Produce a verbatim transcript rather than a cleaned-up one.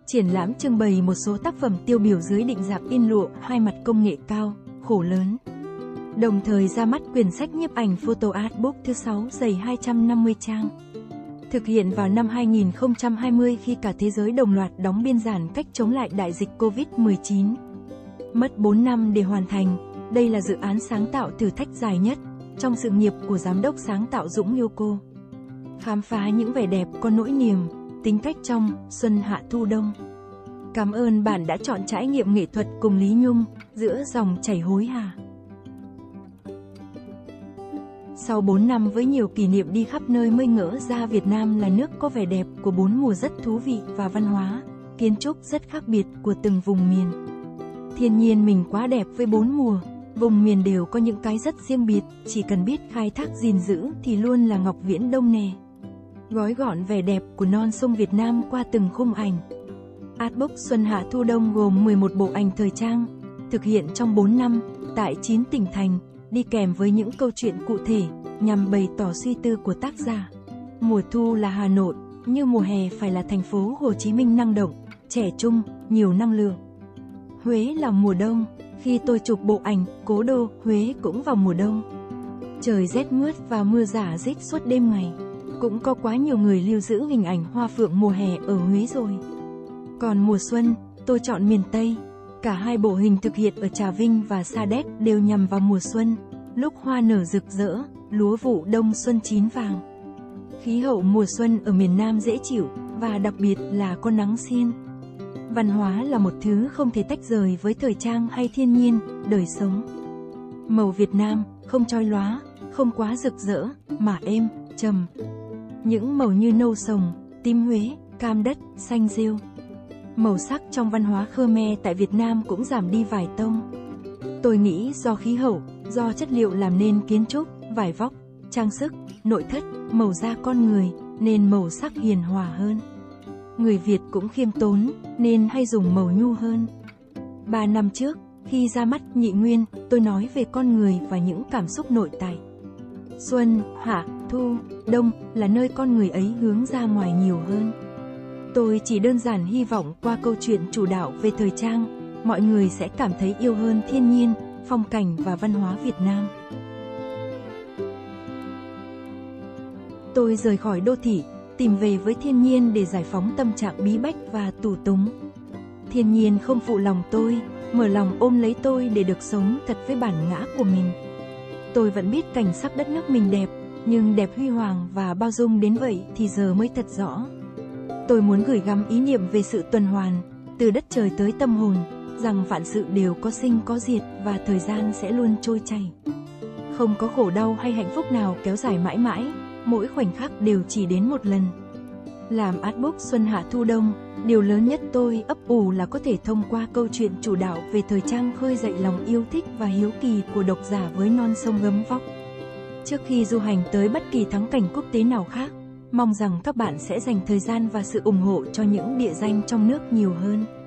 Triển lãm trưng bày một số tác phẩm tiêu biểu dưới định dạng in lụa hai mặt công nghệ cao, khổ lớn. Đồng thời ra mắt quyển sách nhiếp ảnh Photo Art Book thứ sáu dày hai trăm năm mươi trang. Thực hiện vào năm hai nghìn không trăm hai mươi khi cả thế giới đồng loạt đóng biên giãn cách chống lại đại dịch Covid mười chín. Mất bốn năm để hoàn thành, đây là dự án sáng tạo thử thách dài nhất trong sự nghiệp của giám đốc sáng tạo Dũng Yoko. Khám phá những vẻ đẹp có nỗi niềm, tính cách trong xuân hạ thu đông. Cảm ơn bạn đã chọn trải nghiệm nghệ thuật cùng Lý Nhung giữa dòng chảy hối hả. Sau bốn năm với nhiều kỷ niệm đi khắp nơi mới ngỡ ra Việt Nam là nước có vẻ đẹp của bốn mùa rất thú vị và văn hóa, kiến trúc rất khác biệt của từng vùng miền. Thiên nhiên mình quá đẹp với bốn mùa, vùng miền đều có những cái rất riêng biệt, chỉ cần biết khai thác gìn giữ thì luôn là ngọc viễn đông nè. Gói gọn vẻ đẹp của non sông Việt Nam qua từng khung ảnh. Artbook Xuân Hạ Thu Đông gồm mười một bộ ảnh thời trang, thực hiện trong bốn năm, tại chín tỉnh thành, đi kèm với những câu chuyện cụ thể, nhằm bày tỏ suy tư của tác giả. Mùa thu là Hà Nội, như mùa hè phải là thành phố Hồ Chí Minh năng động, trẻ trung, nhiều năng lượng. Huế là mùa đông, khi tôi chụp bộ ảnh, cố đô, Huế cũng vào mùa đông. Trời rét mướt và mưa rả rích suốt đêm ngày. Cũng có quá nhiều người lưu giữ hình ảnh hoa phượng mùa hè ở Huế rồi. Còn mùa xuân, tôi chọn miền Tây. Cả hai bộ hình thực hiện ở Trà Vinh và Sa Đéc đều nhằm vào mùa xuân, lúc hoa nở rực rỡ, lúa vụ đông xuân chín vàng. Khí hậu mùa xuân ở miền Nam dễ chịu, và đặc biệt là có nắng xiên. Văn hóa là một thứ không thể tách rời với thời trang hay thiên nhiên, đời sống. Màu Việt Nam, không chói lóa, không quá rực rỡ, mà êm, trầm. Những màu như nâu sồng, tím Huế, cam đất, xanh rêu. Màu sắc trong văn hóa Khmer tại Việt Nam cũng giảm đi vài tông. Tôi nghĩ do khí hậu, do chất liệu làm nên kiến trúc, vải vóc, trang sức, nội thất, màu da con người, nên màu sắc hiền hòa hơn. Người Việt cũng khiêm tốn, nên hay dùng màu nhu hơn. Ba năm trước, khi ra mắt Nhị Nguyên, tôi nói về con người và những cảm xúc nội tại. Xuân, hạ, thu, đông là nơi con người ấy hướng ra ngoài nhiều hơn. Tôi chỉ đơn giản hy vọng qua câu chuyện chủ đạo về thời trang, mọi người sẽ cảm thấy yêu hơn thiên nhiên, phong cảnh và văn hóa Việt Nam. Tôi rời khỏi đô thị, tìm về với thiên nhiên để giải phóng tâm trạng bí bách và tù túng. Thiên nhiên không phụ lòng tôi, mở lòng ôm lấy tôi để được sống thật với bản ngã của mình. Tôi vẫn biết cảnh sắc đất nước mình đẹp, nhưng đẹp huy hoàng và bao dung đến vậy thì giờ mới thật rõ. Tôi muốn gửi gắm ý niệm về sự tuần hoàn, từ đất trời tới tâm hồn, rằng vạn sự đều có sinh có diệt và thời gian sẽ luôn trôi chảy. Không có khổ đau hay hạnh phúc nào kéo dài mãi mãi, mỗi khoảnh khắc đều chỉ đến một lần. Làm artbook Xuân Hạ Thu Đông, điều lớn nhất tôi ấp ủ là có thể thông qua câu chuyện chủ đạo về thời trang khơi dậy lòng yêu thích và hiếu kỳ của độc giả với non sông gấm vóc. Trước khi du hành tới bất kỳ thắng cảnh quốc tế nào khác, mong rằng các bạn sẽ dành thời gian và sự ủng hộ cho những địa danh trong nước nhiều hơn.